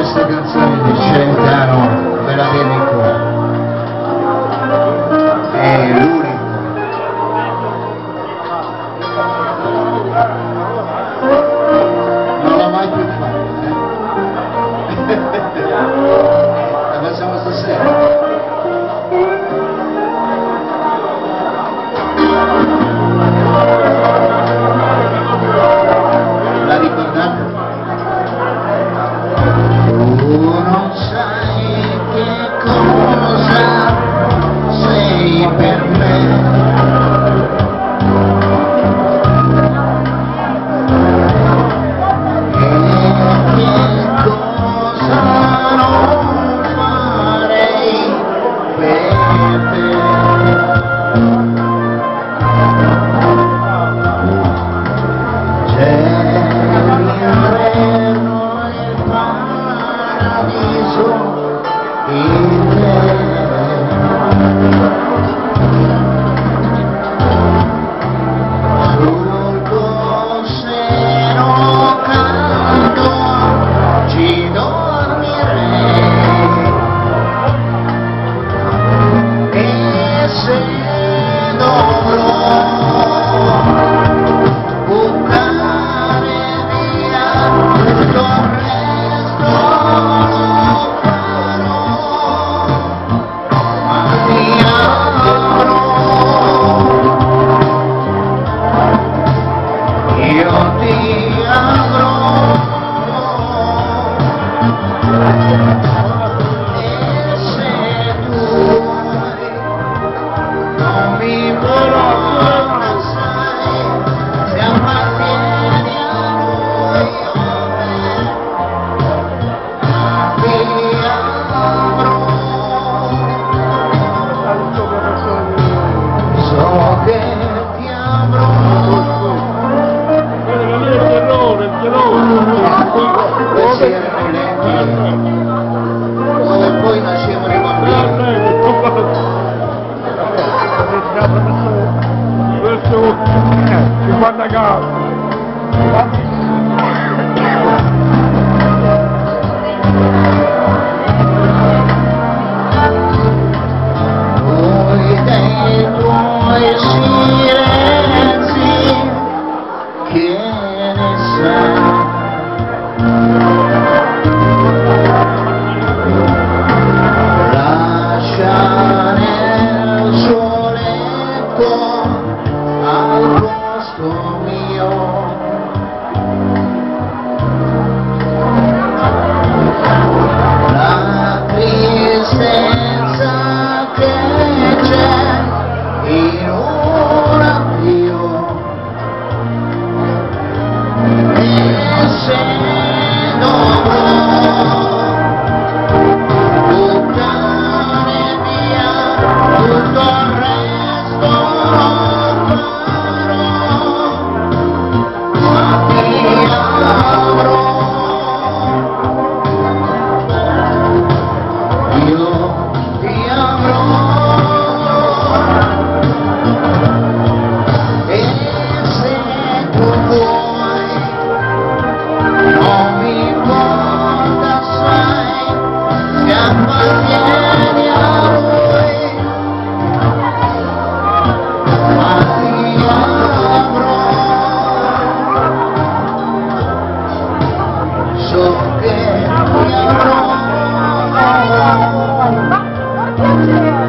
queste canzoni di Celentano ve la dedico, è l'unico. Non l'ho mai più fatta, la facciamo stasera. La ricordate? Tu non sai che cosa sei per me, e che cosa non farei per te. Dove poi nascevano i bambini. Voi dei tuoi silenzi che ne sai, lascia nel suo letto al posto mio la tristezza che c'è in un addio, e se dovrò buttare via tutto il resto lo farò, ma ti avrò, io ti avrò, e se tu vuoi non mi importa, sai, se appartieni a lui, ma ti avrò, so che ti avrò.